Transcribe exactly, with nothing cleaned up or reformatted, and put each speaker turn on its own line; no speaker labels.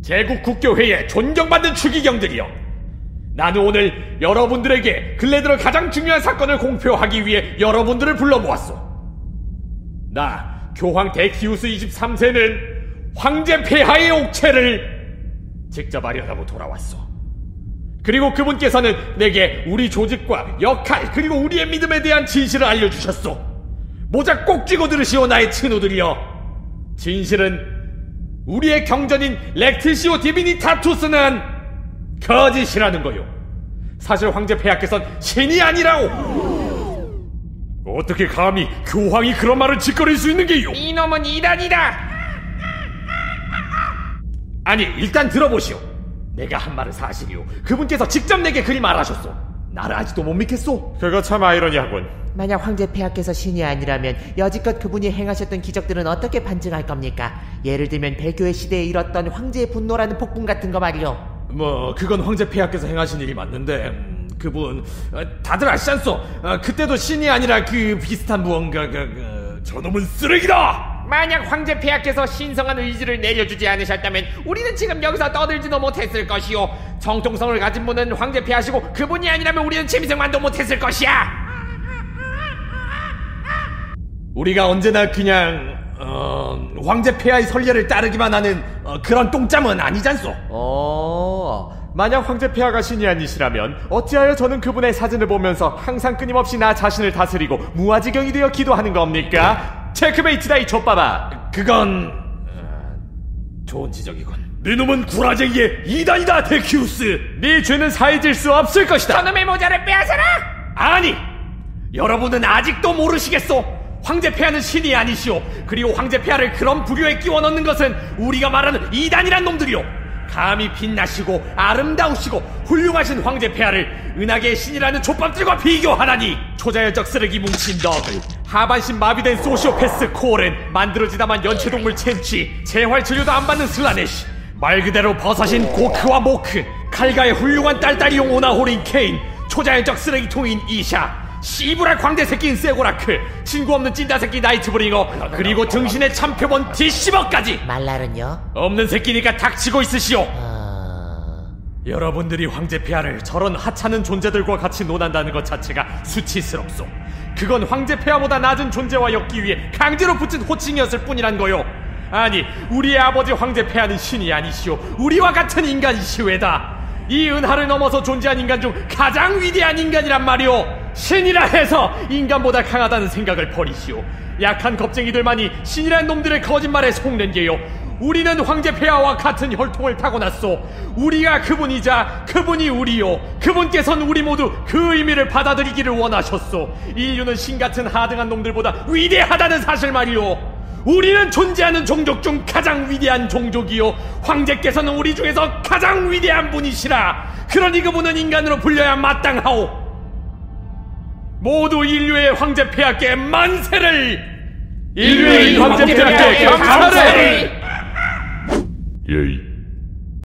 제국 국교회의 존경받는 추기경들이여, 나는 오늘 여러분들에게 근래 들어 가장 중요한 사건을 공표하기 위해 여러분들을 불러 모았소. 나 교황 데키우스 이십삼 세는 황제 폐하의 옥체를 직접 아련하고 돌아왔소. 그리고 그분께서는 내게 우리 조직과 역할 그리고 우리의 믿음에 대한 진실을 알려주셨소. 모자 꼭 쥐고 들으시오, 나의 친구들이여. 진실은 우리의 경전인 렉티시오 디비니타투스는 거짓이라는 거요. 사실 황제 폐하께서는 신이 아니라오. 어떻게 감히 교황이 그런 말을 짓거릴 수 있는 게요?
이놈은 이단이다.
아니, 일단 들어보시오. 내가 한 말은 사실이오. 그분께서 직접 내게 그리 말하셨소. 나를 아직도 못 믿겠소?
그거 참 아이러니하군.
만약 황제 폐하께서 신이 아니라면 여지껏 그분이 행하셨던 기적들은 어떻게 반증할 겁니까? 예를 들면 배교의 시대에 일었던 황제의 분노라는 폭풍 같은 거 말이요.
뭐 그건 황제 폐하께서 행하신 일이 맞는데, 음, 그분 어, 다들 아시지 않소? 어, 그때도 신이 아니라 그 비슷한 무언가. 그, 그, 저놈은 쓰레기다!
만약 황제 폐하께서 신성한 의지를 내려주지 않으셨다면 우리는 지금 여기서 떠들지도 못했을 것이요. 정통성을 가진 분은 황제 폐하시고 그분이 아니라면 우리는 짐승만도 못했을 것이야.
우리가 언제나 그냥 어, 황제 폐하의 선례를 따르기만 하는 어, 그런 똥짬은 아니잖소.
어... 만약 황제 폐하가 신이 아니시라면 어찌하여 저는 그분의 사진을 보면서 항상 끊임없이 나 자신을 다스리고 무아지경이 되어 기도하는 겁니까? 체크메이트다, 이 좆바바.
그건 어, 좋은 지적이군. 네 놈은 구라쟁이의 이단이다, 데키우스.
네 죄는 사해질 수 없을 것이다.
저놈의 모자를 빼앗아라.
아니, 여러분은 아직도 모르시겠소. 황제 폐하는 신이 아니시오. 그리고 황제 폐하를 그런 부류에 끼워 넣는 것은 우리가 말하는 이단이란 놈들이오. 감히 빛나시고 아름다우시고 훌륭하신 황제 폐하를 은하계의 신이라는 족밥들과 비교하다니. 초자연적 쓰레기 뭉친 너들, 하반신 마비된 소시오패스 코렌, 만들어지다만 연체동물 첸치, 재활치료도 안 받는 슬라네시, 말 그대로 버섯인 고크와 모크, 칼가의 훌륭한 딸딸이용 오나홀인 케인, 초자연적 쓰레기통인 이샤, 씨부랄 광대 새끼인 세고라크, 친구 없는 찐따 새끼 나이트브링어, 그리고 등신의 참표본 디시버까지.
말랄은요?
없는 새끼니까 닥치고 있으시오.
어...
여러분들이 황제 폐하를 저런 하찮은 존재들과 같이 논한다는 것 자체가 수치스럽소. 그건 황제 폐하보다 낮은 존재와 엮기 위해 강제로 붙인 호칭이었을 뿐이란 거요. 아니, 우리의 아버지 황제 폐하는 신이 아니시오. 우리와 같은 인간이시외다. 이 은하를 넘어서 존재한 인간 중 가장 위대한 인간이란 말이오. 신이라 해서 인간보다 강하다는 생각을 버리시오. 약한 겁쟁이들만이 신이란 놈들의 거짓말에 속는 게요. 우리는 황제 폐하와 같은 혈통을 타고났소. 우리가 그분이자 그분이 우리요. 그분께서는 우리 모두 그 의미를 받아들이기를 원하셨소. 인류는 신같은 하등한 놈들보다 위대하다는 사실 말이오. 우리는 존재하는 종족 중 가장 위대한 종족이요. 황제께서는 우리 중에서 가장 위대한 분이시라. 그러니 그분은 인간으로 불려야 마땅하오. 모두 인류의 황제 폐하께 만세를!
인류의 황제 폐하께 감사를!
예이.